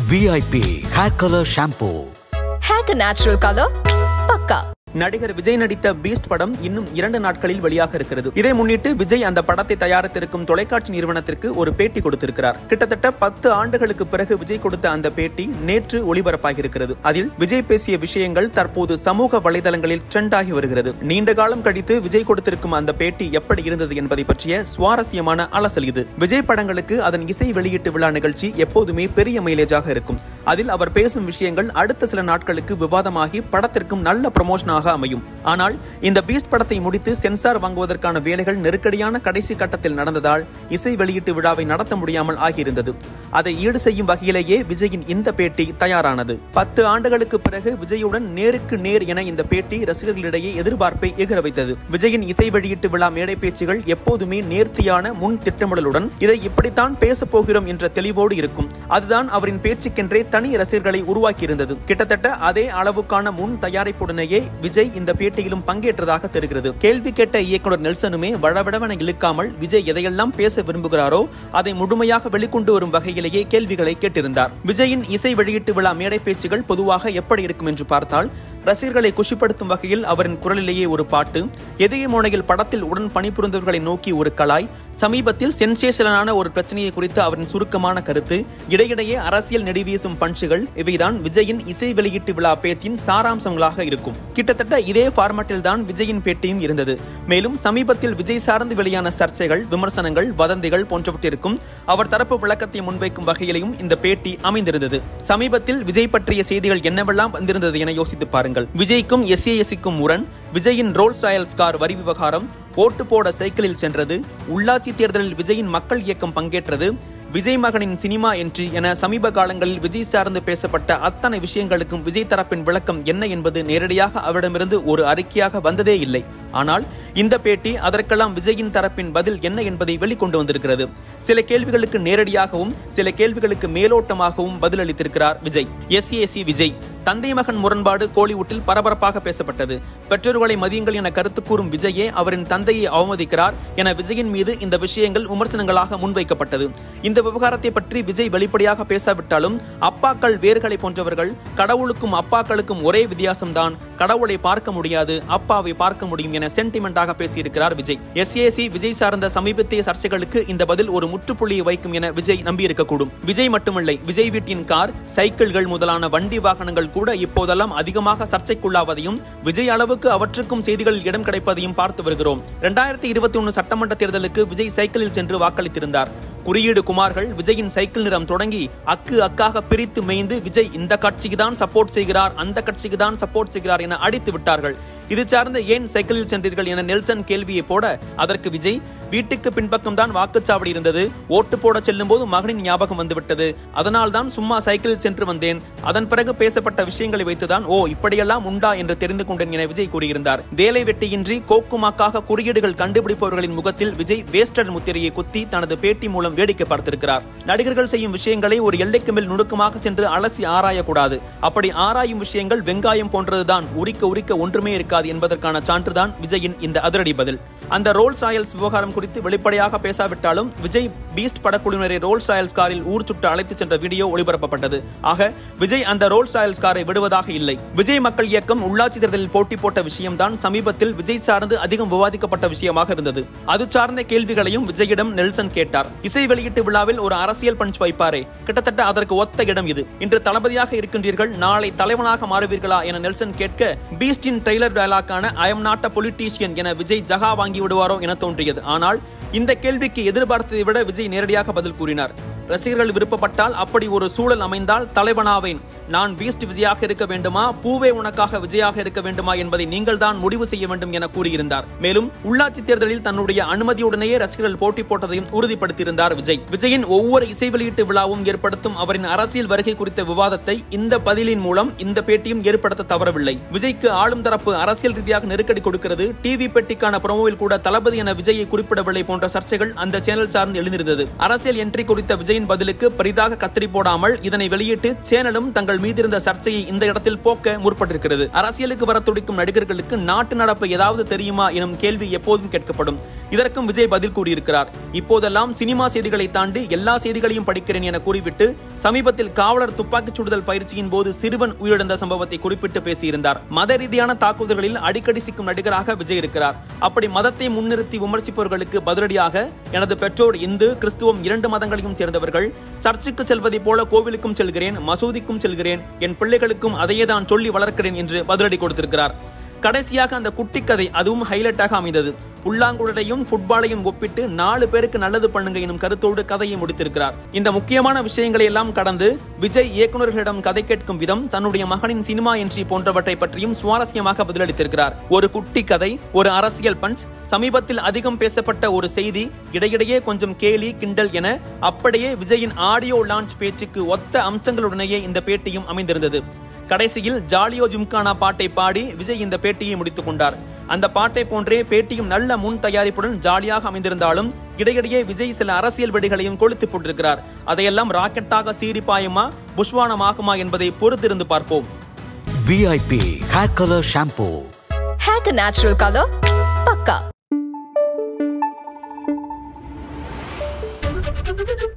VIP Hair Color Shampoo. Hair the natural color, Pakka. நடிகர் விஜய் நடித்த Beast படம் இன்னும் 2 நாட்களில் வெளியாக இருக்கிறது. இதை முன்னிட்டு விஜய் அந்த படத்தை தயாரித்திருக்கும் தொலைக்காட்சி நிறுவனத்திற்கு ஒரு பேட்டி கொடுத்திருக்கிறார். கிட்டத்தட்ட 10 ஆண்டுகளுக்கு பிறகு விஜய் கொடுத்த அந்த பேட்டி நேற்று ஒளிபரப்பாகி இருக்கிறது. அதில் விஜய் பேசிய விஷயங்கள் தற்போது சமூக வலைதளங்களில் ட்ரெண்ட் ஆகி வருகிறது. நீண்ட காலம் கழித்து விஜய் கொடுத்திருக்கும் அந்த பேட்டி எப்படி இருந்தது என்பதை பற்றிய சுவாரஸ்யமான அலசல் இது. விஜய் படங்களுக்கு அதன் இசை வெளியீட்டு விழா நிகழ்ச்சி எப்போதுமே பெரிய மைலேஜாக இருக்கும். அதில் அவர் பேசும் விஷயங்கள் அடுத்த சில நாட்களுக்கு விவாதமாகி படத்திற்கும் நல்ல ப்ரமோஷன் அமையும். ஆனால் இந்த பீஸ்ட் படத்தை முடித்து சென்சார் வாங்குவதற்கான வேலைகள் நெருக்கடியான கடைசி கட்டத்தில் நடந்ததால் இசை வெளியீட்டு விழாவை நடத்த முடியாமல் ஆகியிருந்தது. அதை ஈடு செய்யும் வகையிலேயே விஜயின் இந்த பேட்டி தயாரானது. 10 ஆண்டுகளுக்கு பிறகு விஜயுடன் நேருக்கு நேர் என இந்த பேட்டி ரசிகர்களிடையே எதிர்பார்ப்பை எகிர வைத்தது. விஜயின் இசை வெளியீட்டு விழா மேடை பேச்சுகள் எப்போதுமே நேர்த்தியான முன் திட்டமிடலுடன் இதை இப்படித்தான் பேச போகிறோம் என்ற தெளிவோடு இருக்கும். அதுதான் அவரின் பேச்சுக்கென்றே தனி ரசிகர்களை உருவாக்கியிருந்தது. கிட்டத்தட்ட அதே அளவுக்கான முன் தயாரிப்புடனேயே விஜய் இந்த பேட்டியிலும் பங்கேற்றதாக தெரிகிறது. கேள்வி கேட்ட இயக்குனர் நெல்சனுமே வடவடவென இழுக்காமல் விஜய் எதையெல்லாம் பேச விரும்புகிறாரோ அதை முழுமையாக வெளிக்கொண்டு வரும் வகையிலேயே கேள்விகளை கேட்டிருந்தார். விஜயின் இசை வெளியீட்டு விழா மேடை பேச்சுகள் பொதுவாக எப்படி இருக்கும் என்று பார்த்தால், ரசிகர்களை குஷிப்படுத்தும் வகையில் அவரின் குரலிலேயே ஒரு பாட்டு, எதிரே மோனையில் படத்தில் உடன் பணிபுரிந்தவர்களை நோக்கி ஒரு கலாய், சமீபத்தில் சென்சேஷனான ஒரு பிரச்சனையை குறித்து அவரின் சுருக்கமான கருத்து, இடையிடையே அரசியல் நெடிவீசும் பஞ்சுகள், இவைதான் விஜயின் இசை வெளியீட்டு விழா பேச்சின் சாராம்சங்களாக இருக்கும். கிட்டத்தட்ட இதே ஃபார்மட்டில் தான் விஜயின் பேட்டியும் இருந்தது. மேலும் சமீபத்தில் விஜய் சார்ந்து வெளியான சர்ச்சைகள், விமர்சனங்கள், வதந்திகள் போன்றவற்றிற்கும் அவர் தரப்பு விளக்கத்தை முன்வைக்கும் வகையிலையும் இந்த பேட்டி அமைந்திருந்தது. சமீபத்தில் விஜய் பற்றிய செய்திகள் என்னவெல்லாம் வந்திருந்தது என யோசித்து பாருங்கள். விஜய்க்கும் SASக்கும் முரண், விஜயின் ரோல்ஸ் ராயல்ஸ் கார் வரி விவகாரம், ஓட்டு போட சைக்கிளில் சென்றது, உள்ளாட்சி தேர்தலில் விஜயின் மக்கள் இயக்கம் பங்கேற்றது, விஜய் மகனின் சினிமா என்ட்ரி என சமீப காலங்களில் விஜய் சார்ந்து பேசப்பட்ட அத்தனை விஷயங்களுக்கும் விஜய் தரப்பின் விளக்கம் என்ன என்பது நேரடியாக அவரிடமிருந்து ஒரு அறிக்கையாக வந்ததே இல்லை. ஆனால் இந்த பேட்டி அதற்கெல்லாம் விஜயின் தரப்பின் பதில் என்ன என்பதை வெளிக்கொண்டு வந்திருக்கிறது. சில கேள்விகளுக்கு நேரடியாகவும் சில கேள்விகளுக்கு மேலோட்டமாகவும் பதிலளித்திருக்கிறார் விஜய். SAC விஜய் தந்தை மகன் முரண்பாடு கோலிவுட்டில் பரபரப்பாக பேசப்பட்டது. பெற்றோர்களை மதியுங்கள் என கருத்து கூறும் விஜயே அவரின் தந்தையை அவமதிக்கிறார் என விஜயின் மீது இந்த விஷயங்கள் விமர்சனங்களாக முன்வைக்கப்பட்டது. இந்த விவகாரத்தை பற்றி விஜய் வெளிப்படையாக பேசாவிட்டாலும் அப்பாக்கள் வேர்களை போன்றவர்கள், கடவுளுக்கும் அப்பாக்களுக்கும் ஒரே வித்தியாசம்தான், கடவுளை பார்க்க முடியாது, அப்பாவை பார்க்க முடியும் என சென்டிமெண்டாக பேசியிருக்கிறார் விஜய். SAC விஜய் சார்ந்த சமீபத்திய சர்ச்சைகளுக்கு இந்த பதில் ஒரு முற்றுப்புள்ளியை வைக்கும் என விஜய் நம்பியிருக்கக்கூடும். விஜய் மட்டுமில்லை, விஜய் வீட்டின் கார், சைக்கிள்கள் முதலான வண்டி வாகனங்கள் கூட இப்போதெல்லாம் அதிகமாக சர்ச்சைக்குள்ளாவதையும் விஜய் அளவுக்கு அவற்றுக்கும் செய்திகளில் இடம் கிடைப்பதையும் பார்த்து வருகிறோம். 2021 சட்டமன்ற தேர்தலுக்கு விஜய் சைக்கிளில் சென்று வாக்களித்திருந்தார். குறியீடு குமார்கள் விஜயின் சைக்கிள் நிறம் தொடங்கி அக்கு அக்காக பிரித்து மேய்ந்து விஜய் இந்த கட்சிக்கு தான் சப்போர்ட் செய்கிறார், அந்த கட்சிக்கு தான் சப்போர்ட் செய்கிறார் என அடித்து விட்டார்கள். இது சார்ந்த ஏன் சைக்கிளில் சென்றீர்கள் என நெல்சன் கேள்வியை போட, அதற்கு விஜய், வீட்டுக்கு பின்பக்கம் தான் வாக்குச்சாவடி இருந்தது, ஓட்டு போட செல்லும் போது மகனின் ஞாபகம் வந்துவிட்டது, அதனால் தான் சும்மா சைக்கிளில் சென்று வந்தேன், அதன் பிறகு பேசப்பட்ட விஷயங்களை வைத்துதான் இப்படியெல்லாம் உண்டா என்று தெரிந்து கொண்டேன் என விஜய் கூறியிருந்தார். வேலை வெட்டியின்றி கோக்குமாக்காக குறியீடுகள் கண்டுபிடிப்பவர்களின் முகத்தில் விஜய் வேஸ்டர் முத்திரையை குத்தி தனது பேட்டி மூலம் வேடிக்கை பார்த்திருக்கிறார். நடிகர்கள் செய்யும் விஷயங்களை ஒரு எல்லைக்கு மேல் நுணுக்கமாக சென்று அலசி ஆராயக்கூடாது. அப்படி ஆராயும் விஷயங்கள் வெங்காயம் போன்றதுதான், உரிக்க ஒன்றுமே இருக்காது என்பதற்கான சான்றுதான் விஜயின் இந்த அதிரடி பதில். அந்த ரோல்ஸ் ராயல்ஸ் விவகாரம் குறித்து வெளிப்படையாக பேசாவிட்டாலும் விஜய் பீஸ்ட் படக்குழுவினரை ரோல்ஸ் ராயல்ஸ் காரில் ஊர் சுற்று அழைத்து சென்ற வீடியோ ஒளிபரப்பப்பட்டது. ஆக விஜய் அந்த ரோல்ஸ் ராயல்ஸ் காரை விடுவதாக இல்லை. விஜய் மக்கள் இயக்கம் உள்ளாட்சி தேர்தலில் போட்டி போட்ட விஷயம்தான் சமீபத்தில் விஜய் சார்ந்து அதிகம் விவாதிக்கப்பட்ட விஷயமாக இருந்தது. அது சார்ந்த கேள்விகளையும் விஜயிடம் நெல்சன் கேட்டார். இசை வெளியீட்டு விழாவில் ஒரு அரசியல் பஞ்ச் வைப்பாரே, கிட்டத்தட்ட அதற்கு ஒத்த இடம் இது. இன்று தளபதியாக இருக்கின்றீர்கள், நாளை தலைவனாக மாறுவீர்களா என நெல்சன் கேட்க, பீஸ்டின் ட்ரெய்லர் டயலாக்கான I am not a politician என விஜய் ஜகா வாங்கி விடுவாரோ என தோன்றியது. ஆனால் இந்த கேள்விக்கு எதிர்பார்த்ததை விட விஜய் நேரடியாக பதில் கூறினார். ரசிகர்கள் விருப்பப்பட்டால், அப்படி ஒரு சூழல் அமைந்தால் தலைவனாவேன். நான் பீஸ்ட் விஜயாக இருக்க வேண்டுமா, பூவே உனக்காக விஜயாக இருக்க வேண்டுமா என்பதை நீங்கள் தான் முடிவு செய்ய வேண்டும் என கூறியிருந்தார். மேலும் உள்ளாட்சி தேர்தலில் தன்னுடைய அனுமதியுடனேயே ரசிகர்கள் போட்டி போட்டதையும் உறுதிப்படுத்தியிருந்தார் விஜய். விஜயின் ஒவ்வொரு இசை வெளியீட்டு விழாவும் ஏற்படுத்தும் அவரின் அரசியல் வருகை குறித்த விவாதத்தை இந்த பதிலின் மூலம் இந்த பேட்டியும் ஏற்படுத்த தவறவில்லை. விஜய்க்கு ஆளும் தரப்பு அரசியல் ரீதியாக நெருக்கடி கொடுக்கிறது, டிவி பெட்டிக்கான ப்ரோமோவில் கூட தளபதி என விஜயை குறிப்பிடவில்லை போன்ற சர்ச்சைகள் அந்த சேனல் சார்ந்து எழுந்திருந்தது. அரசியல் என்ட்ரி குறித்த விஜய் பதிலுக்கு பெரிதாக கத்திரி போடாமல் இதனை வெளியிட்டு சேனலும் தங்கள் மீதிருந்த சர்ச்சையை இந்த இடத்தில் போக்க முற்பட்டிருக்கிறது. அரசியலுக்கு வர துடிக்கும் நடிகர்களுக்கு நாட்டு நடப்பு ஏதாவது தெரியுமா எனும் கேள்வி எப்போதும் கேட்கப்படும். இதற்கும் விஜய் பதில் கூறியிருக்கிறார். இப்போதெல்லாம் சினிமா செய்திகளை தாண்டி எல்லா செய்திகளையும் படிக்கிறேன் என கூறிவிட்டு சமீபத்தில் காவலர் துப்பாக்கிச் சுடுதல் பயிற்சியின் போது சிறுவன் உயிரிழந்த சம்பவத்தை குறிப்பிட்டு பேசியிருந்தார். மத ரீதியான தாக்குதல்களில் அடிக்கடி சிக்கும் நடிகராக விஜய் இருக்கிறார். அப்படி மதத்தை முன்னிறுத்தி விமர்சிப்பவர்களுக்கு பதிலடியாக, எனது பெற்றோர் இந்து கிறிஸ்துவம் 2 மதங்களையும் சேர்ந்தவர்கள். சர்ச்சுக்கு செல்வதை போல கோவிலுக்கும் செல்கிறேன், மசூதிக்கும் செல்கிறேன், என் பிள்ளைகளுக்கும் அதையே தான் சொல்லி வளர்க்கிறேன் என்று பதிலடி கொடுத்திருக்கிறார். கடைசியாக அந்த குட்டி கதை அதுவும் ஹைலைட்டாக அமைந்தது. புல்லாங்குழலையும் ஃபுட்பாலையும் ஒப்பிட்டு 4 பேருக்கு நல்லது பண்ணுங்க எனும் கருத்தோடு கதையை முடித்திருக்கிறார். இந்த முக்கியமான விஷயங்களை எல்லாம் கடந்து விஜய் இயக்குநர்களிடம் கதை கேட்கும் விதம், தன்னுடைய மகனின் சினிமா என்ட்ரி போன்றவற்றை பற்றியும் சுவாரஸ்யமாக பதிலளித்திருக்கிறார். ஒரு குட்டி கதை, ஒரு அரசியல் பஞ்ச், சமீபத்தில் அதிகம் பேசப்பட்ட ஒரு செய்தி, இடையிடையே கொஞ்சம் கேலி கிண்டல் என அப்படியே விஜயின் ஆடியோ லான்ச் பேச்சுக்கு ஒத்த அம்சங்களுடனேயே இந்த பேட்டியும் அமைந்திருந்தது. கடைசியில் ஜாலியோ ஜிம்கானா பாட்டை பாடி விஜய் இந்த பேட்டியை முடித்துக் கொண்டார். அந்த பாட்டை போன்றே பேட்டியும் நல்ல முன் தயாரிப்புடன் ஜாலியாக அமைந்திருந்தாலும் இடையிடையே விஜய் சில அரசியல் வெடிகளையும் கொளுத்து போட்டிருக்கிறார். அதையெல்லாம் ராக்கெட்டாக சீறி பாயுமா, புஷ்வானமாகுமா என்பதை பொறுத்திருந்து பார்ப்போம். VIP Hair Color Shampoo. Hair the natural color, pakka.